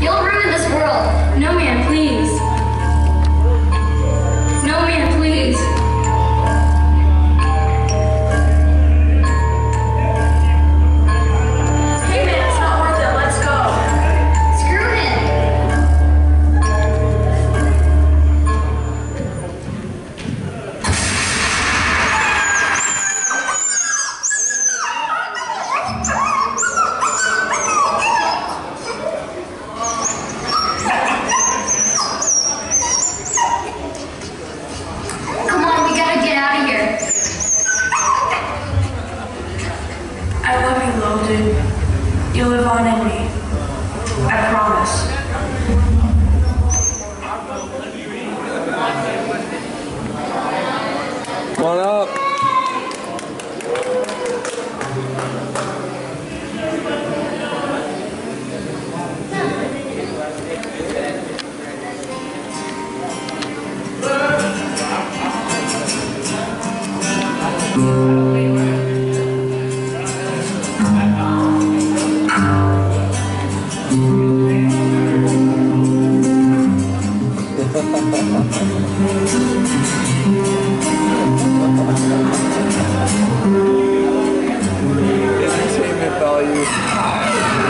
You'll ruin this world. No, man, please. No, man, please. Hey, man, it's not worth it. Let's go. Screw him. Come on, we gotta get out of here. I love you, Logan. You live on in me. I promise. Come on up. Entertainment value.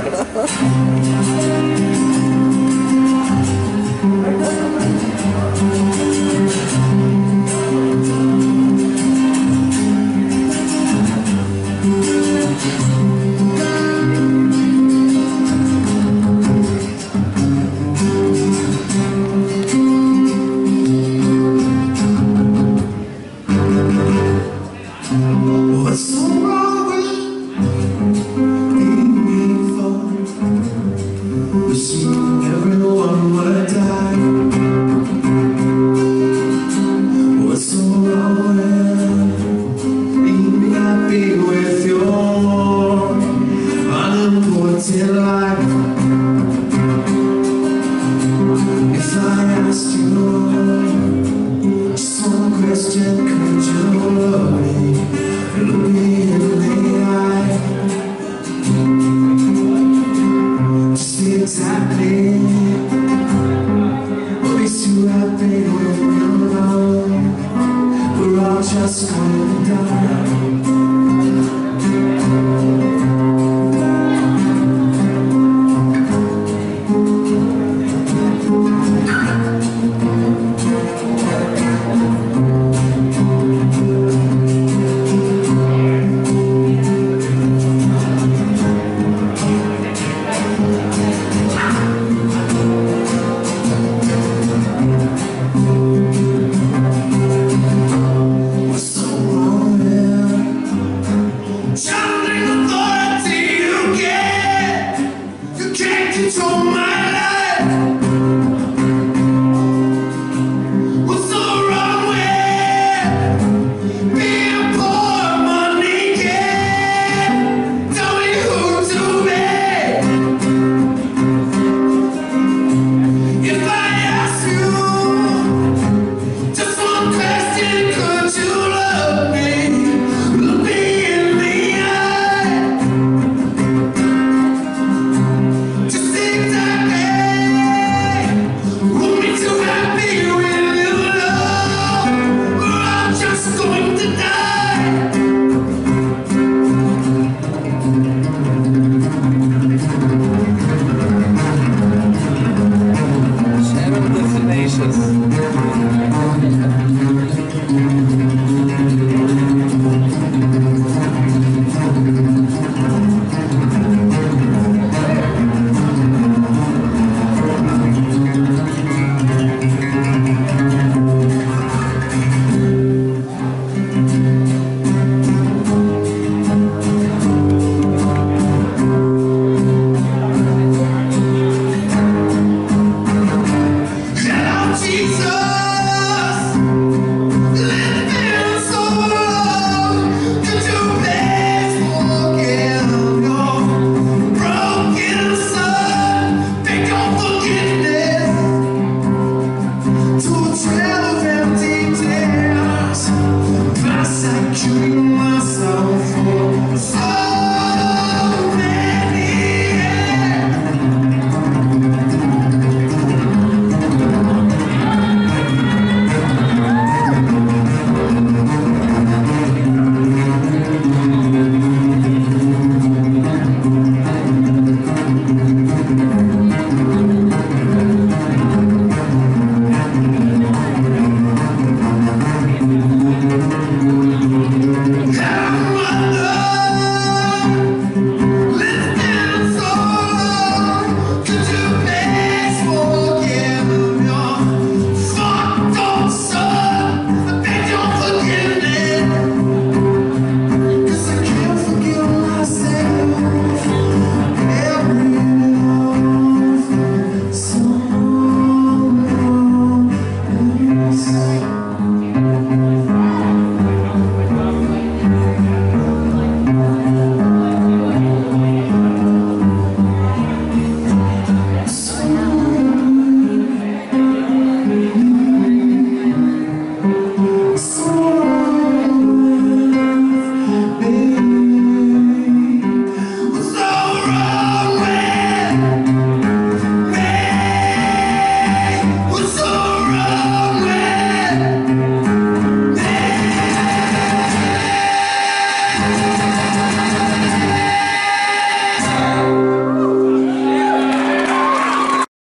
What's so wrong with being meaningful? Wishing everyone would die. What's so wrong with being happy with your unimportant life? If I asked you some question, could you love me? Look me in the eye. Just be exactly what makes you happy when you're alone. We're all just going down. Control my